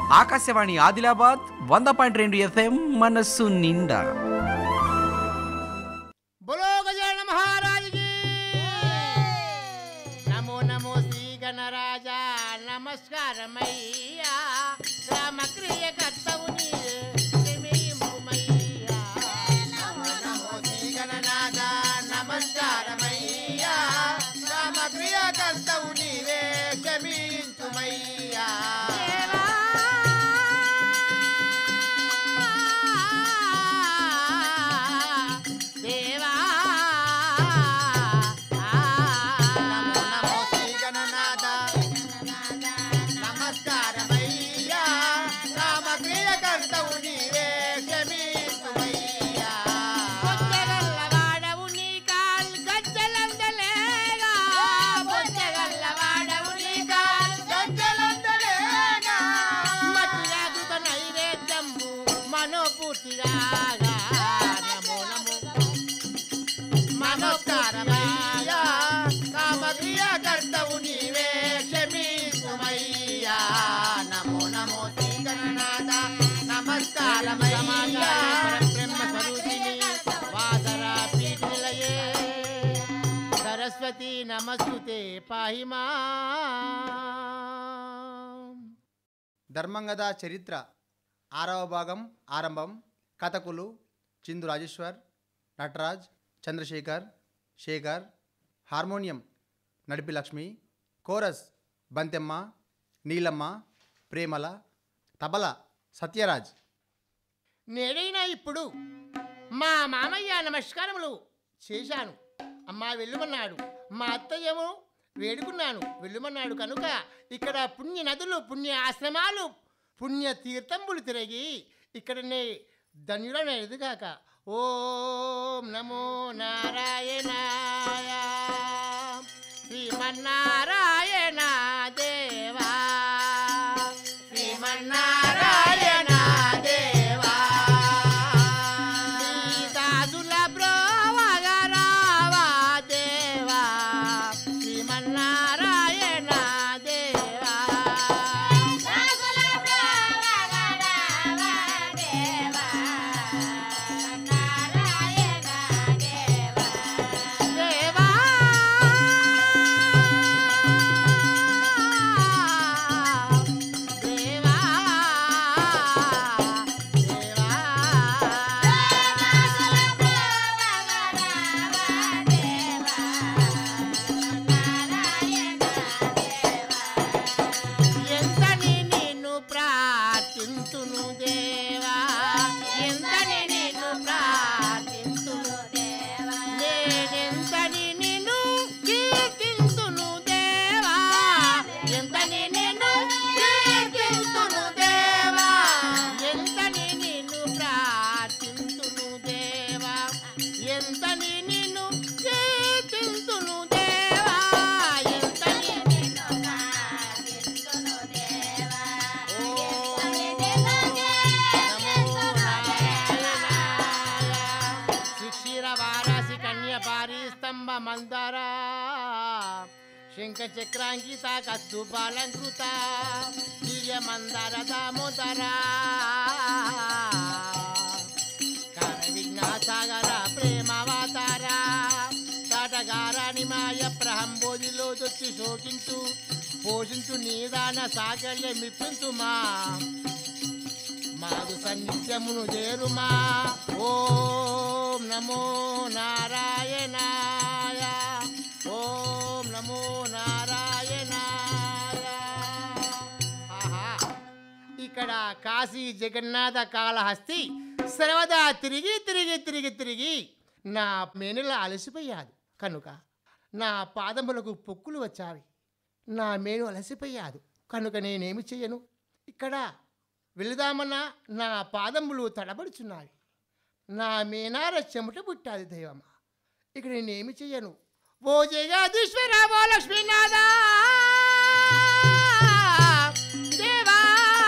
Akashvani Adilabad 100.2 FM మనస్సు నిండా. బోలో గజానన మహారాజుకి నమో నమో శ్రీ గణరాజా నమస్కారమయ్యా రామక్రియ కర్తవు నీమయ్యా నమో నమో శ్రీ గణరాజా నమస్కారమయ్యా రామక్రియ కర్తవు నీవే క్షమించుమయ్యా సరస్వతి నమస్తుతే పాహిమా. ధర్మంగద చరిత్ర 6వ భాగం ఆరంభం. కథకులు చిందు రాజేశ్వర్, నటరాజ్, చంద్రశేఖర్, శేఖర్. హార్మోనియం నడిపి లక్ష్మి. కోరస్ బంతెమ్మ, నీలమ్మ, ప్రేమల. తబల సత్యరాజ్. నేడైనా ఇప్పుడు మా మామయ్య నమస్కారములు చేశాను. అమ్మా వెళ్ళుమన్నాడు. మా అత్తయ్యేమో వేడుకున్నాను వెళ్ళుమన్నాడు. కనుక ఇక్కడ పుణ్య నదులు, పుణ్య ఆశ్రమాలు, పుణ్య తీర్థంబులు తిరిగి ఇక్కడనే ధన్యుడన ఎదుగాక. ఓం నమో నారాయణాయ శ్రీమన్నారాయణ దేవా శ్రీమన్నారాయణ దేవా దాసుల బ్రోవగరావా దేవా శ్రీమన్నారాయణ దేవా దాసుల బ్రోవగరావా దేవా నారాయణ దేవా దేవా ఎంతని నిన్ను ప్రార్థింతును దేవా ఎంతని నిన్ను ప్రార్థింతును దేవా నేనెంతని నిన్ను కీర్తింతును దేవా ఎంతని నిన్ను కీర్తింతును దేవా ఎంతని నిన్ను ప్రార్థింతును దేవా ఎంతని నిన్ను కీర్తింతును దేవా ఎంతని నిన్ను ప్రార్థింతును దేవా శిక్షిర వారాసి కన్య పారి స్తంభ మందర శంఖ చక్రాంకిత కస్తూపాలంకృత దివ్య మందర దామోదర కార విఘ్నాసాగర ప్రేమవాతార తాటగార నిమాయ ప్రహంబోధిలో దొచ్చి శోకించు పోషించు నీదాన సాకల్య మిప్పించుమా మాదు సన్నిత్యమును చేరుమా. ఓం నమో నారాయణాయ ఓం నమో నారాయణాయ. ఆహా, ఇక్కడ కాశీ జగన్నాథ కాళహస్తి సర్వదా తిరిగి తిరిగి తిరిగి తిరిగి నా మేనుల అలసిపోయాది. కనుక నా పాదములకు పొక్కులు వచ్చావి. నా మేను అలసిపోయాదు కనుక నేనేమి చెయ్యను. ఇక్కడ వెళుదామన్నా నా పాదములు తడబడుచున్నాయి. నా మేనార చెమట పుట్టాది దైవమా. ఇక్కడ నేనేమి చెయ్యను. ఓ జగదీశ్వర ఓ లక్ష్మీనాథ దేవా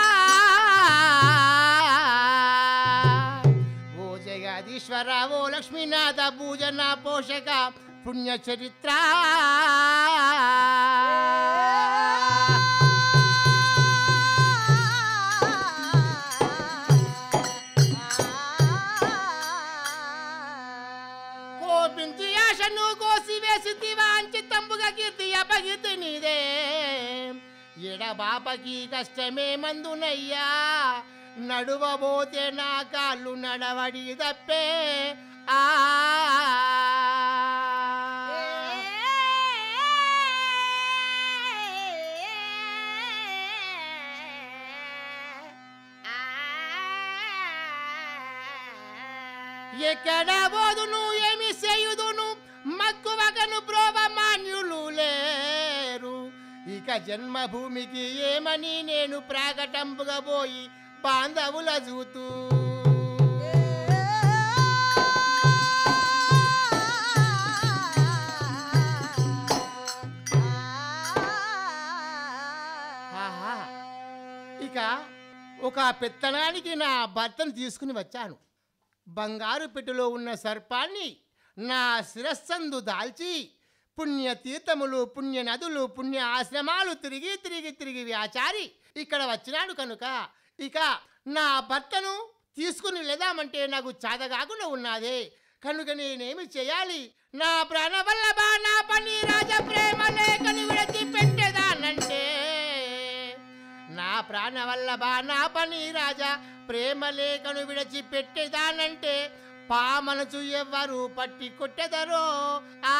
ఓ జగదీశ్వర ఓ లక్ష్మీనాథ భూజన పోషక పుణ్య చరిత్ర ఎడబాపకి కష్టమే మందునయ్యా నడువబోతే నా కాళ్ళు నడవడి తప్పే ఆ ఎక్కడ పోదును ఏమి చేయుదును మక్కువకను ప్రోభమాన్యులు లేరు ఇక జన్మభూమికి ఏమని నేను ప్రాకటంపుగా పోయి బాంధవుల చూతూ ఆహా. ఇక ఒక పెత్తనానికి నా భర్తను తీసుకుని వచ్చాను బంగారు పెట్టెలో ఉన్న సర్పాన్ని నా శిరస్సందు దాల్చి పుణ్యతీర్థములు పుణ్య నదులు పుణ్య ఆశ్రమాలు తిరిగి తిరిగి తిరిగి వ్యాచారి ఇక్కడ వచ్చినాడు కనుక ఇక నా భర్తను తీసుకుని వెళదామంటే నాకు చాదగాకుండా ఉన్నదే కనుక నేనేమి చేయాలి నా ప్రాణవల్లభ నా పని రాజ ప్రేమ లేఖని విడచి పెట్టేదానంటే నా ప్రాణవల్లభ నా పని రాజా ప్రేమ లేఖను విడచి పెట్టేదానంటే పామనచు ఎవ్వరు పట్టి కొట్టెదరో ఆ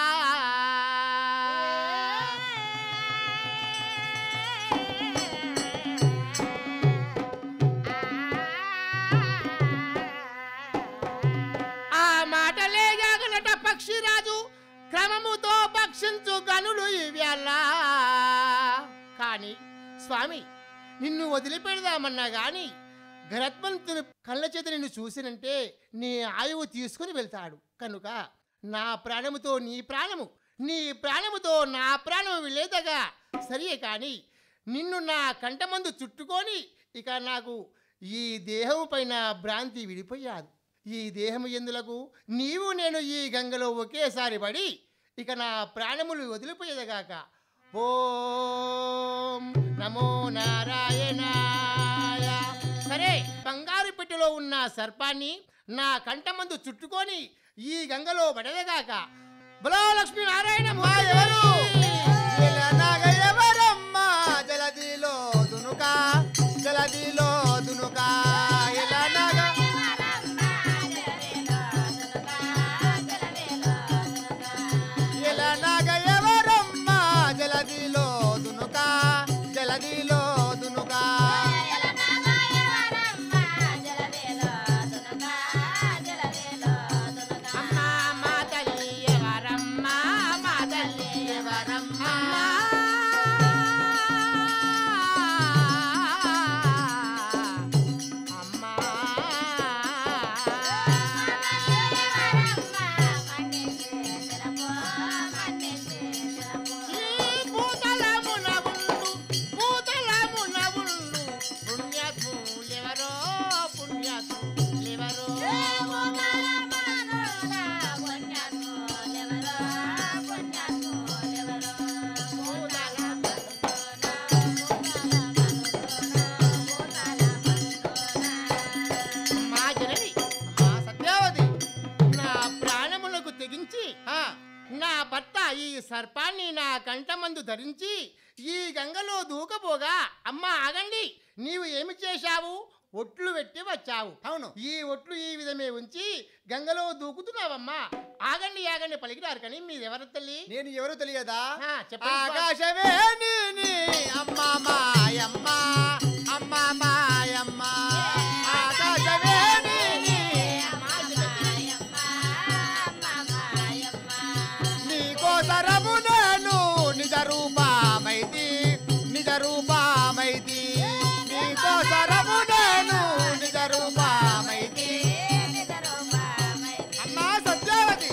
మాటలే గాగలట పక్షిరాజు క్రమముతో పక్షించు గనులు ఇవ్యాల కానీ స్వామి నిన్ను వదిలిపెడదామన్నా గాని గరత్మంతుని కళ్ళ చేత నిన్ను చూసినంటే నీ ఆయువు తీసుకుని వెళ్తాడు కనుక నా ప్రాణముతో నీ ప్రాణము నీ ప్రాణముతో నా ప్రాణము వెళ్ళేదగా సరే కానీ నిన్ను నా కంటమందు చుట్టుకొని ఇక నాకు ఈ దేహము పైన భ్రాంతి విడిపోయాదు ఈ దేహము ఎందులకు నీవు నేను ఈ గంగలో ఒకేసారి పడి ఇక నా ప్రాణములు వదిలిపోయేదగాక ఓం నమో నారాయణాయ సరే బంగారు పెట్టెలో ఉన్న సర్పాన్ని నా కంఠమందు చుట్టుకొని ఈ గంగలో పడేదగాక బలో లక్ష్మీ నారాయణ ఎవరు ఎవరమ్మా జలదిలో దునుకా జలదిలో దునుకా జలదిలో దునుకా అమ్మా మా తల్లి ఎవరమ్మా మా తల్లి ఎవరమ్మా అమ్మా నా భర్త ఈ సర్పాన్ని నా కంఠమందు ధరించి ఈ గంగలో దూకపోగా అమ్మ ఆగండి నీవు ఏమి చేశావు ఒట్లు పెట్టి వచ్చావు అవును ఈ ఒట్లు ఈ విధమే ఉంచి గంగలో దూకుతున్నావమ్మా ఆగండి ఆగండి పలికినారు కానీ మీరెవరు తల్లి నేను ఎవరు తెలియదా చెప్పండి ఆకాశమే నీ అమ్మ మాయమ్మ అమ్మ మాయమ్మ ఆకాశమే నీకోసరము నేను నిజ రూపమైతి నిజ రూపమైతి నీకోసరము నేను నిజ రూపమైతి అమ్మా సత్యావతి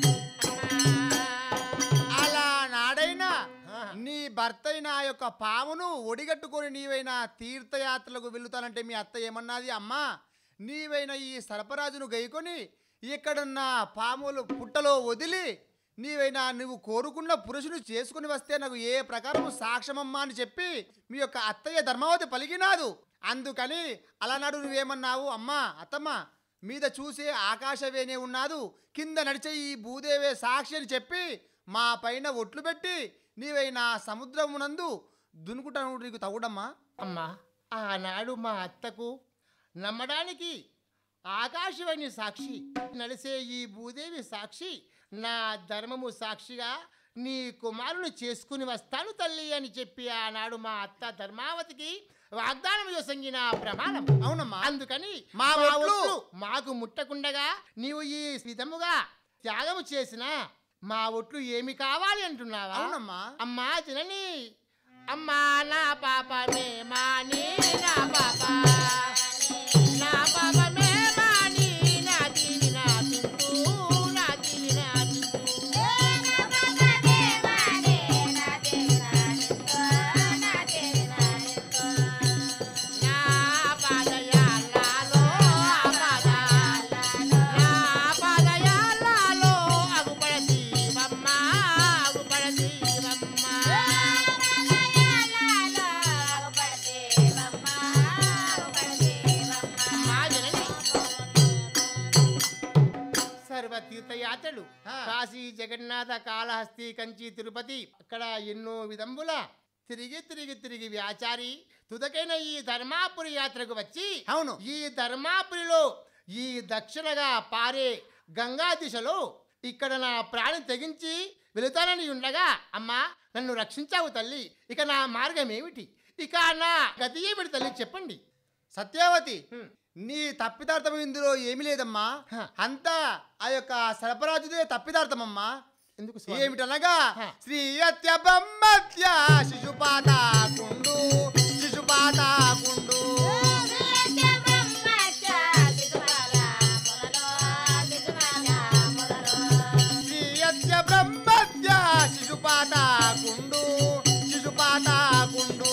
అలా నాడైనా నీ భర్త నా యొక్క పామును ఒడిగట్టుకొని నీవైనా తీర్థయాత్రలకు వెళుతానంటే మీ అత్త ఏమన్నది అమ్మా నీవైనా ఈ సర్పరాజును గైకొని ఇక్కడున్న పాములు పుట్టలో వదిలి నీవైనా నువ్వు కోరుకున్న పురుషుని చేసుకుని వస్తే నాకు ఏ ప్రకారము సాక్ష్యమమ్మా అని చెప్పి మీ యొక్క అత్తయ్య ధర్మావతి పలికినాదు అందుకని అలనాడు నువ్వేమన్నావు అమ్మా అత్తమ్మ మీద చూసే ఆకాశవేనే ఉన్నాదు కింద నడిచే ఈ భూదేవే సాక్షి అని చెప్పి మా పైన ఒట్లు పెట్టి నీవైనా సముద్రమునందు దున్నుకుంటాను నీకు తగుడమ్మా. అమ్మా ఆనాడు మా అత్తకు నమ్మడానికి ఆకాశవాణి సాక్షి, నడిసే ఈ భూదేవి సాక్షి, నా ధర్మము సాక్షిగా నీ కుమారుని చేసుకుని వస్తాను తల్లి అని చెప్పి ఆనాడు మా అత్త ధర్మావతికి వాగ్దానం యోసంగిన ప్రమాణం. అవునమ్మా. అందుకని మా మా ఒట్లు ఒట్లు మాకు ముట్టకుండగా నీవు ఈ విధముగా త్యాగము చేసిన మా ఒట్లు ఏమి కావాలి అంటున్నావా? అవునమ్మా. అమ్మా జనని, అమ్మా నా పాపమే మాని, నా పాప నా పాపమే మాని, నా దీవి నా చింతూ, నా దీవి నా చింతూ. నా పాదయాలలో నా పాదయాలలో అగుపడతీవమ్మ, అగుపడతీవమ్మ. అమ్మా జనని, సర్వతీర్థయాత్రలు కాశీ, జగన్నాథ, కాళహస్తి, కంచి, తిరుపతి, అక్కడ ఎన్నో విధంబుల తిరిగి తిరిగి తిరిగి వ్యాచారి తుదకైన ఈ ధర్మాపురి యాత్రకు వచ్చి, అవును. ఈ ధర్మాపురిలో ఈ దక్షిణగా పారే గంగా దిశలో ఇక్కడ నా ప్రాణి తెగించి వెళుతానని ఉండగా, అమ్మా నన్ను రక్షించావు తల్లి, ఇక నా మార్గం ఏమిటి, ఇక నా గతి ఏమిటి తల్లి చెప్పండి. సత్యావతి, హ్మ్. నీ తప్పిదార్థం ఇందులో ఏమీ లేదమ్మా. అంతా ఆ యొక్క సర్పరాజుదే తప్పిదార్థమమ్మా. ఎందుకు స్వామి? ఏమిటనగా హ. శ్రీ అత్య బ్రహ్మత్య శిశుపాత కుండు, శిశుపాత కుండు. శ్రీ అత్య బ్రహ్మత్య శిశుపాత కుండు, శిశుపాత కుండు.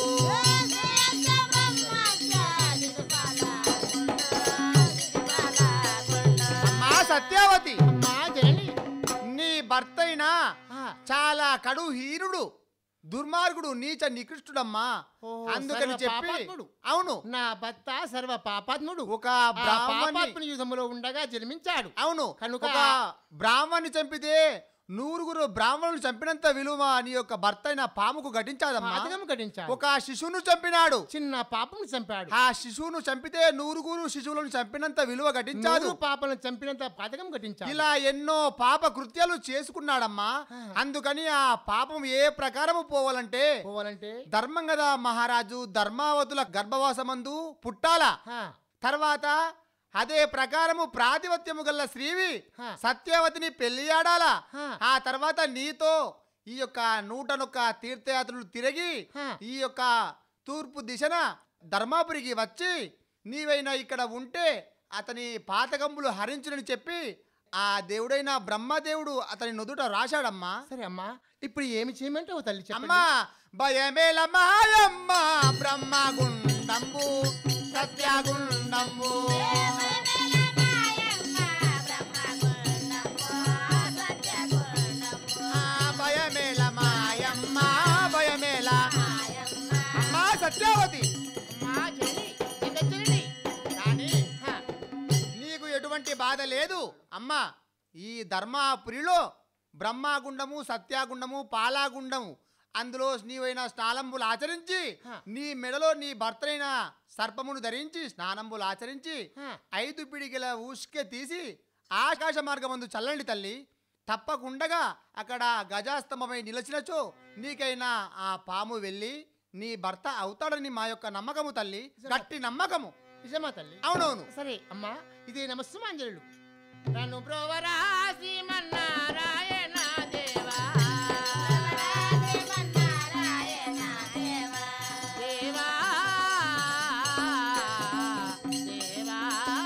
అమ్మా సత్యావతి, అమ్మా జనని, నీ భర్తైనా ఆ, చాలా కడు హీనుడు, దుర్మార్గుడు, నీచ నికృష్టుడమ్మా. ఓహో, అందుకని సర్వ చెప్పి పాపాత్ముడు. అవును నా భర్త సర్వ పాపాత్ముడు, ఒక ఆ బ్రాహ్మణి, పాపాత్ముని యుధములో ఉండగా జన్మించాడు. అవును కనుక ఒక బ్రాహ్మణ్ణి చంపితే 100 బ్రాహ్మణులు చంపినంత విలువ నీ యొక్క భర్త అయిన పాముకు ఘటించాదమ్మా. పాతకం కట్టించాడు. ఒక శిశువును చంపినాడు. చిన్న పాపను చంపాడు. ఆ శిశువును చంపితే 100 శిశువులను చంపినంత విలువ ఘటించాడు. 100 పాపలను చంపినంత పాతకం కట్టించాడు. ఇలా ఎన్నో పాప కృత్యాలు చేసుకున్నాడమ్మా. అందుకని ఆ పాపం ఏ ప్రకారము పోవాలంటే పోవాలంటే ధర్మం కదా మహారాజు, ధర్మావతుల గర్భవాసమందు పుట్టాల. హా, తర్వాత అదే ప్రకారము ప్రాతిపత్యము గల్ల శ్రీవి హా. సత్యవతిని పెళ్లియాడాలా. హా. ఆ తర్వాత నీతో ఈ యొక్క 101 తీర్థయాత్రలు తిరిగి హా. ఈ యొక్క తూర్పు దిశన ధర్మాపురికి వచ్చి నీవైనా ఇక్కడ ఉంటే అతని పాతకంబులు హరించునని చెప్పి ఆ దేవుడైన బ్రహ్మదేవుడు అతని నుదుట రాశాడమ్మా. సరే అమ్మా, ఇప్పుడు ఏమి చేయమంటావు తల్లి చెప్పండి. అమ్మా భయమేల మాయమ్మ బ్రహ్మగుండంబు సత్యగుండంబు. భయమేల మాయమ్మ భయమేల. అమ్మా సత్యావతి, అమ్మా జనని, జగజ్జనని. కానీ హా, నీకు ఎటువంటి బాధ లేదు అమ్మా. ఈ ధర్మాపురిలో బ్రహ్మగుండము, సత్యాగుండము, పాలాగుండము, అందులో నీవైన స్నానంబులు ఆచరించి హ. నీ మెడలో నీ భర్తైన సర్పమును ధరించి స్నానంబులు ఆచరించి హ. 5 పిడికిల ఊసుకే తీసి ఆకాశ మార్గమందు చల్లండి తల్లి. తప్పకుండగా అక్కడ గజాస్తంభమై నిలిచినచో నీకైనా ఆ పాము వెళ్ళి నీ భర్త అవుతాడని మా యొక్క నమ్మకము తల్లి, గట్టి నమ్మకము. నిజమా తల్లి? అవునవును. సరే అమ్మా, ఇదే నమస్సుమాంజలు. నన్ను బ్రోవరా శ్రీమన్నారాయణ దేవా, దేవా, దేవా.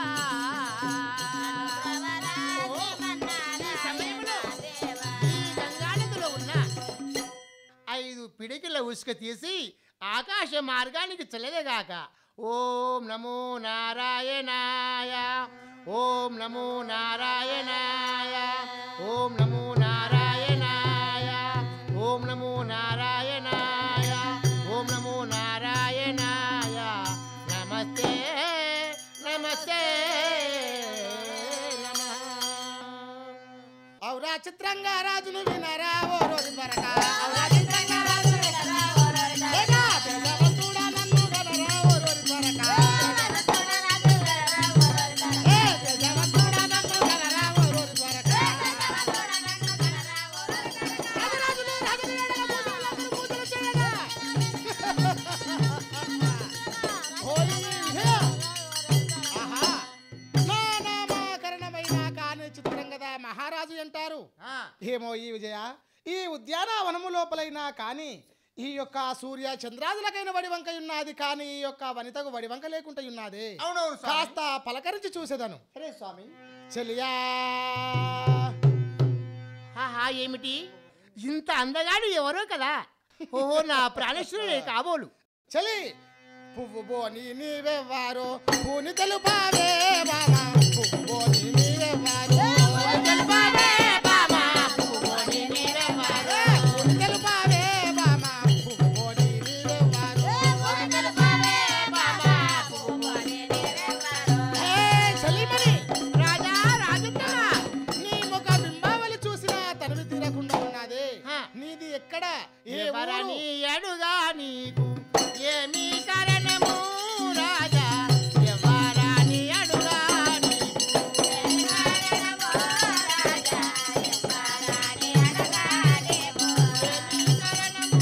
ఓ, ఈ సమయంలో ఈ గంగానదిలో ఉన్న 5 పిడికిల ఉసుక తీసి ఆకాశ మార్గానికి చెల్లెదగాక. ఓం నమో నారాయణాయ, ఓం నమో నారాయణాయ, ఓం నమో నారాయణాయ, ఓం నమో నారాయణాయ, ఓం నమో నారాయణాయ. నమస్తే నమస్తే నమః. ఔరా చిత్రంగా రాజును వినరా ఓ రోజు పరక, ఔరా చిత్రంగా రాజును వినరా ఓ రోజు పరక. ఏమో ఈ విజయ, ఈ ఉద్యానవనము లోపలైనా కానీ ఈ యొక్క సూర్య చంద్రాదులకైన వడివంక ఉన్నది, కానీ ఈ యొక్క వనితకు వడివంక లేకుండా ఉన్నది. అవునవును స్వామి. కాస్త పలకరించి చూసేదను. సరే స్వామి. చెలియా ఆహా, ఏమిటి ఇంత అందగాడు ఎవరో కదా? ఓహో, నా ప్రాణేశ్వరుడే కాబోలు. చలి పువ్వు బోని నీవెవ్వారో పూని తెలుపావే బామా, పువ్వు బోని నీవెవ్వారో తెలుపావే బామా, పువ్వు బోని నీవెవ్వారో. పూని తెలుపావే బామా, పువ్వు బోని నీవెవ్వారో. తెలుపావే బామా, పువ్వు బోని నీవెవ్వారో. హే చలిమణి, రాజా రాజుత్తమ, నీ ముఖ బింబావళి చూసినా తనివి తీరకుండా ఉన్నది. హా. నీది ఎక్కడ? ఏ ఊరు? ఎవరని అడుగా నీకు ఏమి కారణము రాజా, ఎవరని అడుగా నీకు ఏమి కారణము రాజా, ఎవరని అడుగా నీకు ఏమి కారణము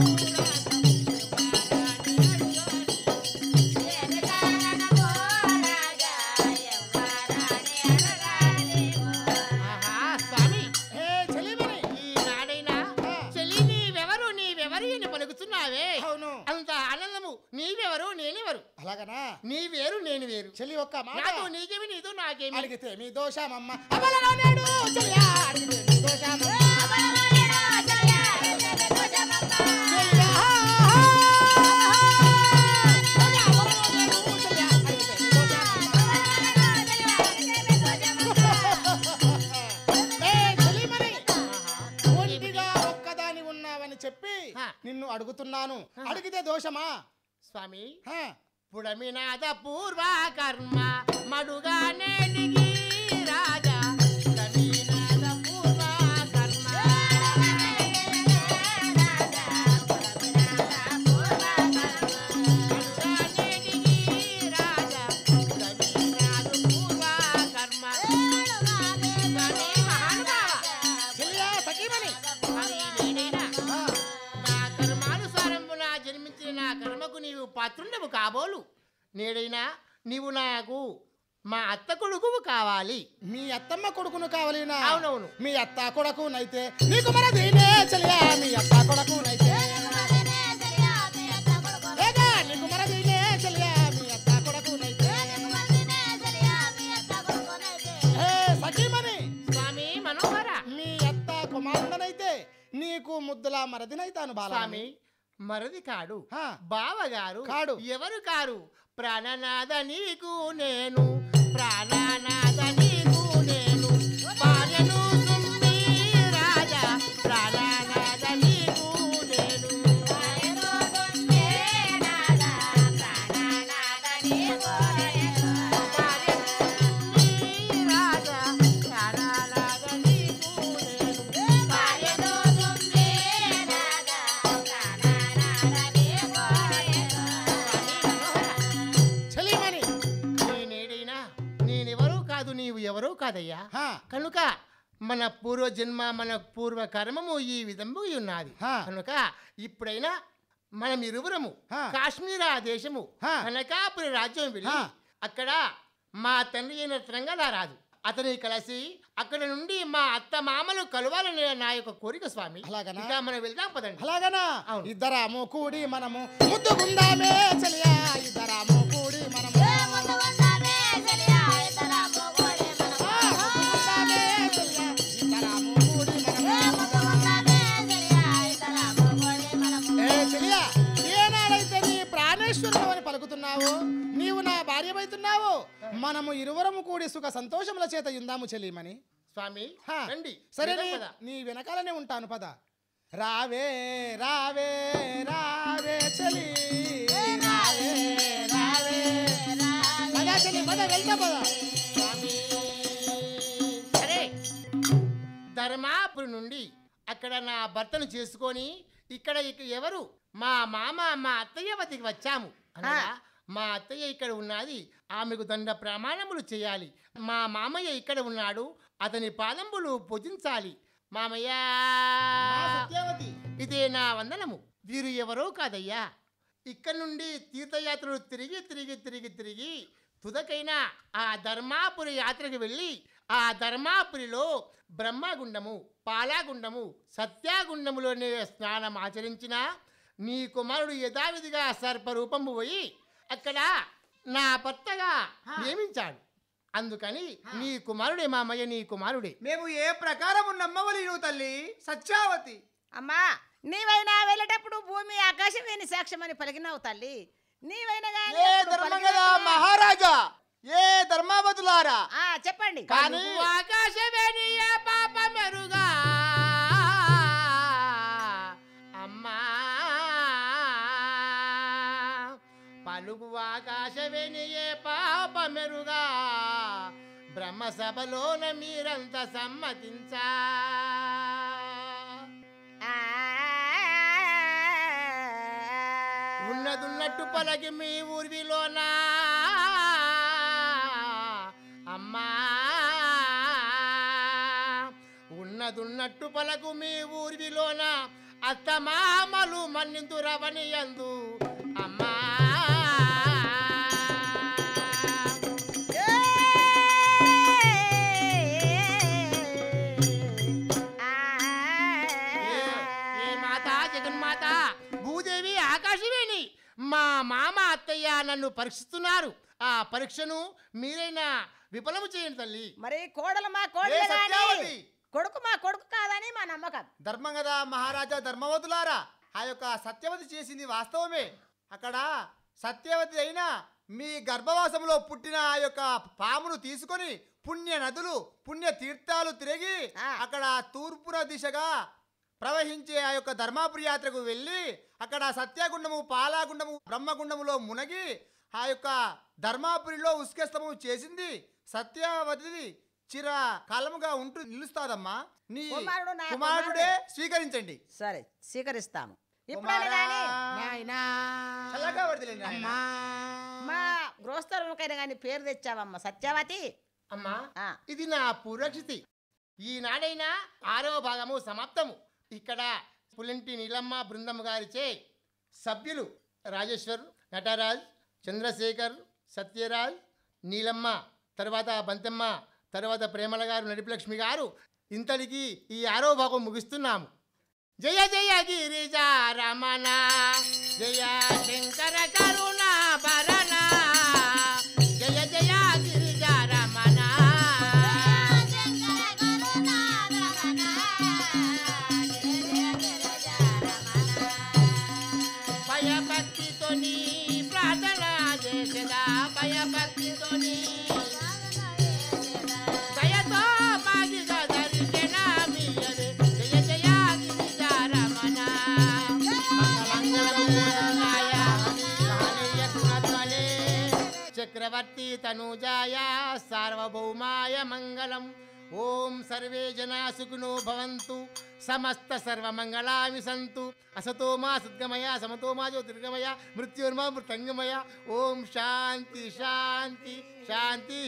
ఏమి కారణము రాజా, ఎవరని అడుగా నీకు. ఆహా, స్వామి, హే చలిమణి, ఈనాడైనా చెల్లి నీవెవరు అని పలుకుతున్నావే, అవును. అంత ఆనందము నీవెవరు నేనెవరు, అలాగనా? నీ వేరు నేను వేరు, చెలి ఒక్క మాట నాకు నీకేమి నీతో నాకేమి. అడిగితే మీ దోషమమ్మ అబలలో నేడు చెలియా, అడిగితే మీ దోషమమ్మ చెలియా. అబలలో నేడు చెలియా, అడిగితే మీ దోషమమ్మ. ఏ చెలిమణి, ఒంటిగా ఒక్కదాని ఉన్నావని చెప్పి హా. నిన్ను అడుగుతున్నాను, అడిగితే దోషమా? స్వామి, హా. పుడమినాథ పూర్వ కర్మ మడుగా నేటికి రాజా, పుడమినాథ పూర్వ కర్మ రాజా, పుడమినాథ పూర్వ కర్మ మడుగా నేటికి రాజా, పుడమినాథ పూర్వ కర్మ. స్వామి మహానుభావ, చెలియా సఖీమణి, స్వామి నేనైనా హా. నా కర్మానుసారమున జన్మించిన నా కర్మకు నీవు పాత్రుండవు కాబోలు. నేడైనా నీవు నాకు మా అత్త కొడుకువు కావాలి. మీ అత్తమ్మ కొడుకును కావాలినా? అవునవును. మీ అత్త కొడుకు నైతే నీకు మన దీనే చెలియా, మీ అత్త కొడుకు నైతే ఏగా నీకు మన దీనే చెలియా, మీ అత్త కొడుకు నైతే. హే సఖీమణి, స్వామి మనోహర, మీ అత్త కుమారుడనైతే నీకు ముద్దుల మరదినైతాను బాల. స్వామి మరది కాడు, హా. బావగారు కాడు. ఎవరు కారు? ప్రాణనాథ నీకు నేను, ప్రాణనాథ నీకు నేను, భార్యను సుమ్మి రాజా, ప్రాణనాథ నీకు నేను, భార్యను సుమ్మి రాజా, ప్రాణనాథ నీకు నేను, భార్యను సుమ్మి రాజా, ప్రాణనాథ నీకు నేను, భార్యను సుమ్మి రాజా, ప్రాణనాథ నీకు నేను. చెలిమణి, నేనేడైనా నేనెవరూ కాదు, నీవు ఎవరూ కాదయ్యా. హా. కనుక మన పూర్వజన్మ మన పూర్వ కర్మము ఈ విధంగా ఉన్నది. హా. కనుక ఇప్పుడైనా మనం ఇరువురము హా. కాశ్మీరా దేశము హా. కనకాపురి రాజ్యం వెళ్ళి హా. అక్కడ మా తండ్రి అయిన త్రంగలారాదు అతని కలిసి అక్కడ నుండి మా అత్త మామలు కలవాలని నా యొక్క కోరిక స్వామి. అలాగనా? ఇక మనం వెళ్దాం పదండి. అలాగనా? అవును. ఇద్దరాము కూడి మనము ముద్దుకుందామే చెలియా, ఇద్దరాము కూడి మనము ఆ, ముద్దుకుందామే చెలియా, ఇద్దరాము కూడి మనము. ఏ చెలియా, ఏనాడైతే నీ ప్రాణేశ్వరుడు అని పలుకుతున్నావు, నీవు నా భార్యమైతున్నావు, మనము ఇరువురము కూడి సుఖ సంతోషముల చేత యుందాము చెలిమని. స్వామి హా. రండి. సరే వెళ్దాం పద. నీ వెనకాలనే ఉంటాను పద. రావే రావే రావే చలి, రావే రావే పద చలి, పద వెళ్తా పద. స్వామి సరే, ధర్మాపురి నుండి అక్కడ నా భర్తను చేసుకొని ఇక్కడ ఎవరు మా మామ మా అత్తయ్య వద్దకు వచ్చాము అనగా మా అత్తయ్య ఇక్కడ ఉన్నది, ఆమెకు దండ ప్రమాణములు చేయాలి. మా మామయ్య ఇక్కడ ఉన్నాడు, అతని పాదంబులు పూజించాలి. మామయ్య సత్యవతి, ఇదే నా వందనము. వీరు ఎవరో కాదయ్యా, ఇక్కడ నుండి తీర్థయాత్రలు తిరిగి తిరిగి తిరిగి తిరిగి తుదకైన ఆ ధర్మాపురి యాత్రకు వెళ్ళి ఆ ధర్మాపురిలో బ్రహ్మగుండము, పాలాగుండము, సత్యాగుండములోనే స్నానం ఆచరించిన నీ కుమారుడు యథావిధిగా సర్పరూపము పోయి అక్కడ నా భర్తగా నియమించాడు. అందుకని నీ కుమారుడే మామయ్య, నీ కుమారుడే. మేము ఏ ప్రకారము నమ్మవలి నువ్వు తల్లి సత్యావతి. అమ్మా నీవైనా వెళ్ళేటప్పుడు భూమి ఆకాశం వేని సాక్ష్యం అని పలికినావు తల్లి. నీవైనా గానీ ఏ ఎప్పుడు ధర్మం కదా పలికినట్టు- మహారాజా, ఏ ధర్మావతులారా, చెప్పండి. కానీ ఆకాశమేని ఏ పాప మెరుగా అమ్మా, పలుకు ఆకాశమేని ఏ పాప మెరుగా బ్రహ్మసభలోన మీరంత సమ్మతించా. ఆ, ఉన్నదున్నట్టు పలకి మీ ఊర్విలోనా అమ్మా, ఉన్నదున్నట్టు పలకు మీ ఊర్విలోన అత్తమామలు మన్నిందు రవని యందు అమ్మా. ఏ మాత జగన్మాత భూదేవి ఆకాశవేణి, మా మామ అత్తయ్య నన్ను పరీక్షిస్తున్నారు. ఆ పరీక్షను మీరైనా విఫలము చేయండి తల్లి. మరి కోడలు మా ఏ కోడలు సత్యావతి, కొడుకు మా కొడుకు కాదని మా నమ్మకం. ధర్మం కదా మహారాజా ధర్మవతులారా, ఆ యొక్క సత్యవతి చేసింది వాస్తవమే. అక్కడ సత్యవతి అయినా మీ గర్భవాసంలో పుట్టిన ఆ యొక్క పామును తీసుకొని పుణ్య నదులు, పుణ్య తీర్థాలు తిరిగి అక్కడ తూర్పున దిశగా ప్రవహించే ఆ యొక్క ధర్మాపురి యాత్రకు వెళ్ళి అక్కడ సత్యగుండము, పాలాగుండము, బ్రహ్మగుండములో మునగి ఆ యొక్క ధర్మాపురిలో ఉస్కెస్తము చేసింది సత్యవతి చిర కాలముగా ఉంటూ నిలుస్తాదమ్మా. నీ కుమారుడు నా కుమారుడే స్వీకరించండి. సరే స్వీకరిస్తాము. ఇప్పుడైనా గానీ నాయనా చల్లగా వదిలేండి నాయనా. మా గృహస్థులకైనా కానీ పేరు తెచ్చావమ్మ సత్యవతి. అమ్మా, ఆ. ఇది నా పూర్వక్షితి. ఈనాడైనా 6వ భాగము సమాప్తము. ఇక్కడ పులింటి నీలమ్మ బృందము గారిచే సభ్యులు రాజేశ్వర్, నటరాజ్, చంద్రశేఖర్, సత్యరాజ్, నీలమ్మ, తర్వాత బంతెమ్మ, తర్వాత ప్రేమల గారు, నడిపిలక్ష్మి గారు, ఇంతటికి ఈ 6వ భాగం ముగిస్తున్నాము. జయ జయ గిరిజా రమణ, జయ శంకర కరుణ భరణ, జయ జయ గిరిజా రమణ. భయభక్తితో నీ ప్రార్థన చేసేదా, భయభక్తితో నీ దయతో మాగిగా దర్శనమియ్యవే. జయ జయ గిరిజా రమణ, మంగళంగళమూర్తినాయ మహనీయ గుణధ్వనే, చక్రవర్తి తనూజాయ సార్వభౌమాయ మంగళం. ఓం సర్వే జనా సుఖినో భవంతు, సమస్త సర్వమంగళాని సంతు. అసతో మా సద్గమయ, సమతో మా జ్యోతిర్గమయ, మృత్యుర్మా మృతంగమయ. ఓం శాంతి శాంతి శాంతి.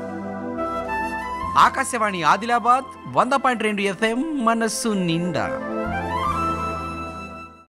ఆకాశవాణి ఆదిలాబాద్ 100.2 FM మనస్సు నిండా.